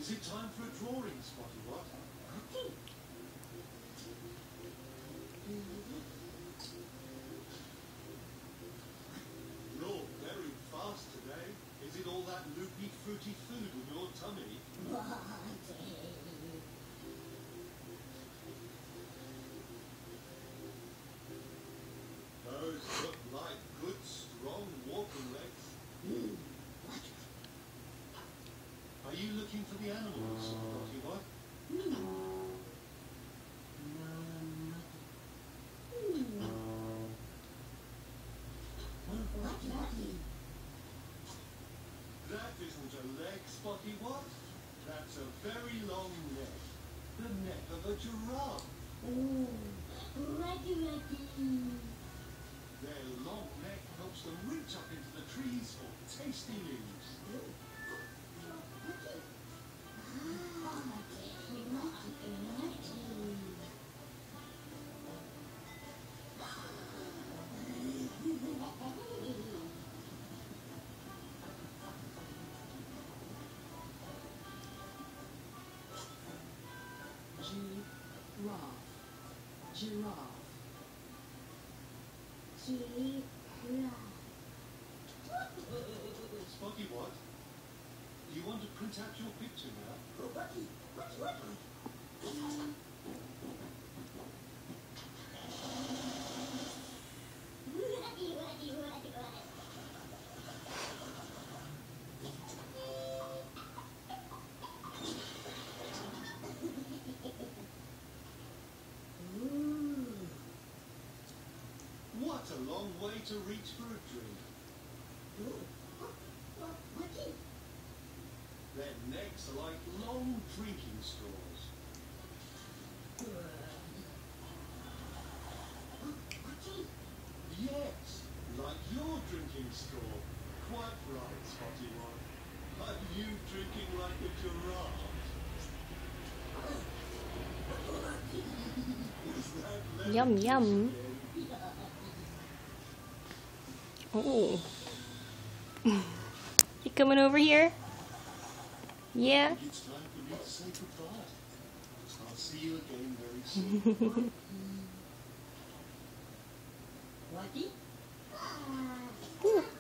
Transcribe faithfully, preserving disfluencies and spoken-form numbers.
Is it time for a drawing, Spotty What? You're very fast today. Is it all that loopy, fruity food in your tummy? Those look like good, strong walking legs. Are you looking for the animals, Spotty What? That isn't a leg, Spotty What? That's a very long neck. The neck of a giraffe. Their long neck helps them reach up into the trees for tasty leaves. Giraffe. Spotty What? Do you want to print out your picture now? What a long way to reach for a drink. Their necks are like long drinking straws. Yes, like your drinking straw. Quite right, Spotty What. Are you drinking like a giraffe? Is that Yum, lemon yum. juice again? Oh. You coming over here? Yeah? It's time for me to say goodbye. I'll see you again very soon. Ooh,